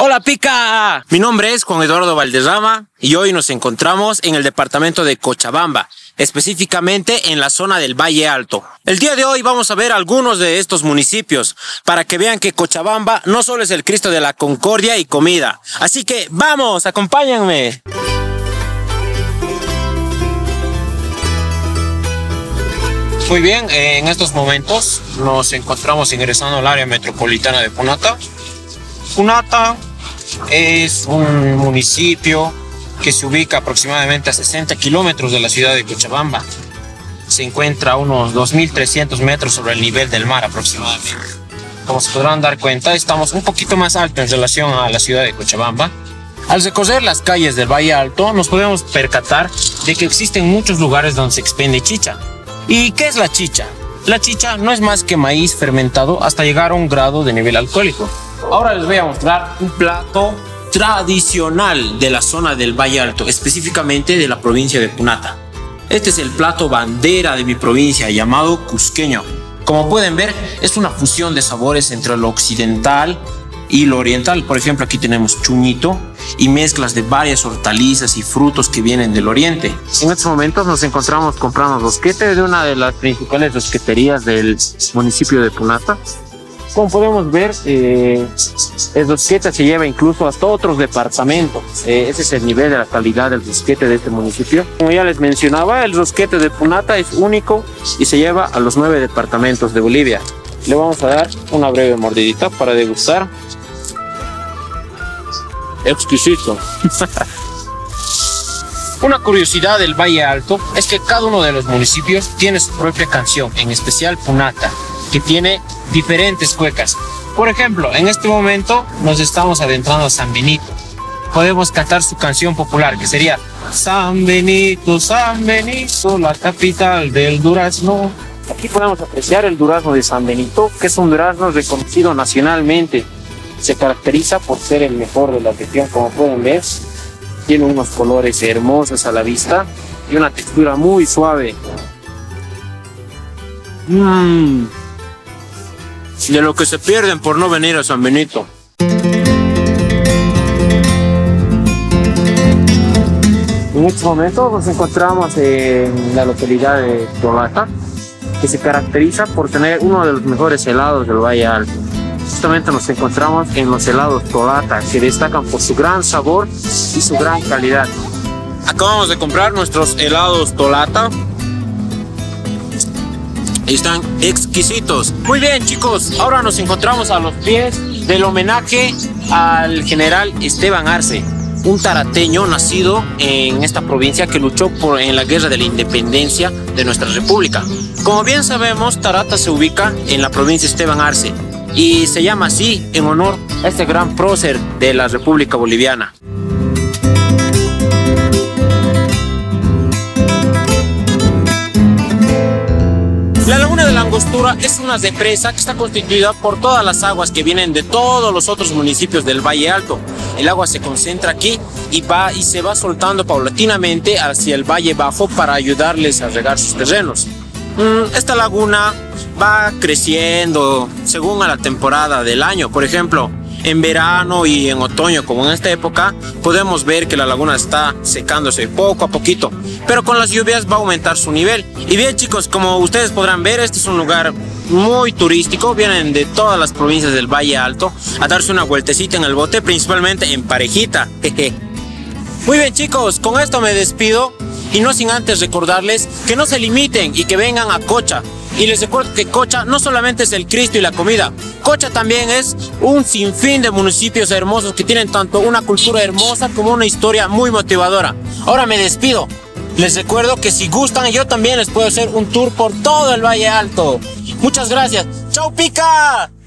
Hola Pica, mi nombre es Juan Eduardo Valderrama y hoy nos encontramos en el departamento de Cochabamba, específicamente en la zona del Valle Alto. El día de hoy vamos a ver algunos de estos municipios para que vean que Cochabamba no solo es el Cristo de la Concordia y comida. Así que vamos, acompáñenme. Muy bien, en estos momentos nos encontramos ingresando al área metropolitana de Punata. Punata es un municipio que se ubica aproximadamente a 60 kilómetros de la ciudad de Cochabamba. Se encuentra a unos 2.300 metros sobre el nivel del mar aproximadamente. Como se podrán dar cuenta, estamos un poquito más alto en relación a la ciudad de Cochabamba. Al recorrer las calles del Valle Alto nos podemos percatar de que existen muchos lugares donde se expende chicha. ¿Y qué es la chicha? La chicha no es más que maíz fermentado hasta llegar a un grado de nivel alcohólico. Ahora les voy a mostrar un plato tradicional de la zona del Valle Alto, específicamente de la provincia de Punata. Este es el plato bandera de mi provincia llamado cusqueño. Como pueden ver, es una fusión de sabores entre lo occidental y lo oriental. Por ejemplo, aquí tenemos chuñito y mezclas de varias hortalizas y frutos que vienen del oriente. En estos momentos nos encontramos comprando rosquete de una de las principales rosqueterías del municipio de Punata. Como podemos ver, el rosquete se lleva incluso hasta otros departamentos. Ese es el nivel de la calidad del rosquete de este municipio. Como ya les mencionaba, el rosquete de Punata es único y se lleva a los 9 departamentos de Bolivia. Le vamos a dar una breve mordidita para degustar. Exquisito. Una curiosidad del Valle Alto es que cada uno de los municipios tiene su propia canción, en especial Punata, que tiene diferentes cuecas. Por ejemplo, en este momento nos estamos adentrando a San Benito. Podemos cantar su canción popular, que sería San Benito, la capital del durazno. Aquí podemos apreciar el durazno de San Benito, que es un durazno reconocido nacionalmente. Se caracteriza por ser el mejor de la región, como pueden ver. Tiene unos colores hermosos a la vista y una textura muy suave. De lo que se pierden por no venir a San Benito. En este momento nos encontramos en la localidad de Tolata, que se caracteriza por tener uno de los mejores helados del Valle Alto. Justamente nos encontramos en los helados Tolata, que destacan por su gran sabor y su gran calidad. Acabamos de comprar nuestros helados Tolata. Están exquisitos. Muy bien, chicos, ahora nos encontramos a los pies del homenaje al general Esteban Arce, un tarateño nacido en esta provincia que luchó en la guerra de la independencia de nuestra república. Como bien sabemos, Tarata se ubica en la provincia Esteban Arce y se llama así en honor a este gran prócer de la República Boliviana. La laguna de la Angostura es una represa que está constituida por todas las aguas que vienen de todos los otros municipios del Valle Alto. El agua se concentra aquí y se va soltando paulatinamente hacia el Valle Bajo para ayudarles a regar sus terrenos. Esta laguna va creciendo según a la temporada del año. Por ejemplo, en verano y en otoño, como en esta época, podemos ver que la laguna está secándose poco a poquito, pero con las lluvias va a aumentar su nivel. Y bien, chicos, como ustedes podrán ver, este es un lugar muy turístico. Vienen de todas las provincias del Valle Alto a darse una vueltecita en el bote, principalmente en parejita. Muy bien, chicos, con esto me despido y no sin antes recordarles que no se limiten y que vengan a Cocha. Y les recuerdo que Cocha no solamente es el Cristo y la comida. Cocha también es un sinfín de municipios hermosos que tienen tanto una cultura hermosa como una historia muy motivadora. Ahora me despido. Les recuerdo que si gustan, yo también les puedo hacer un tour por todo el Valle Alto. Muchas gracias. ¡Chau, Pica!